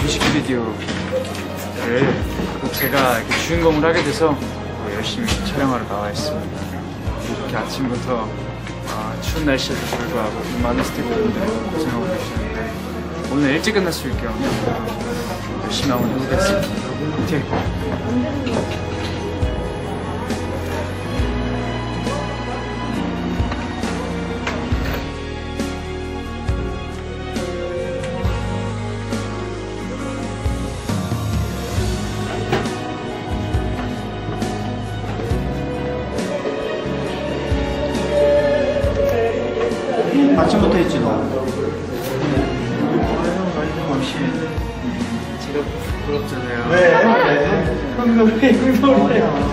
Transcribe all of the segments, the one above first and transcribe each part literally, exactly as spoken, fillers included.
뮤직비디오를 제가 이렇게 주인공을 하게 돼서 열심히 촬영하러 나와 있습니다. 이렇게 아침부터 아, 추운 날씨에도 불구하고 많은 스태프분들이 고생하고 계시는데 오늘 일찍 끝날 수 있게 열심히 한번 해보겠습니다. 화이팅! 아침부터 했지 너. 혹시 제가 부럽잖아요. 왜? 형 노래 노래.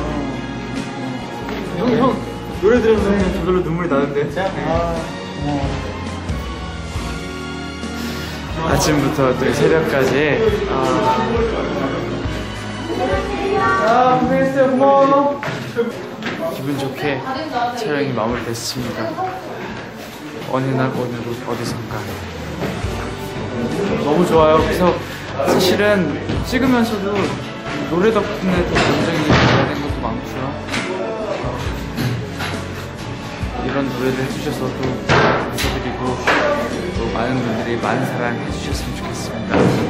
형, 형 노래 들으면서 그냥 저절로 눈물이 나는데. 아, 어. 아침부터 또 새벽까지 아, 아, 고생했어요. 고마워. 기분 좋게 촬영이 마무리됐습니다. 어느 날 어느 곳 어디선가 너무 좋아요. 그래서 사실은 찍으면서도 노래 덕분에 더 감정이 변화된 것도 많고요. 이런 노래를 해주셔서 또 감사드리고 또 많은 분들이 많은 사랑 해주셨으면 좋겠습니다.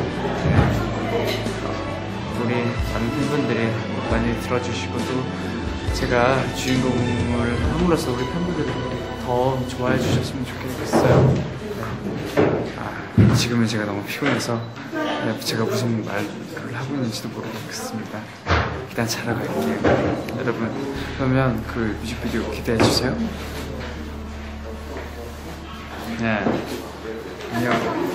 우리 많은 팬분들이 많이 들어주시고 또 제가 주인공을 함으로써 우리 팬분들이 더 좋아해 주셨으면 좋겠어요. 아, 지금은 제가 너무 피곤해서 제가 무슨 말을 하고 있는지도 모르겠습니다. 일단 자러 갈게요. 여러분, 그러면 그 뮤직비디오 기대해 주세요. 네, 안녕.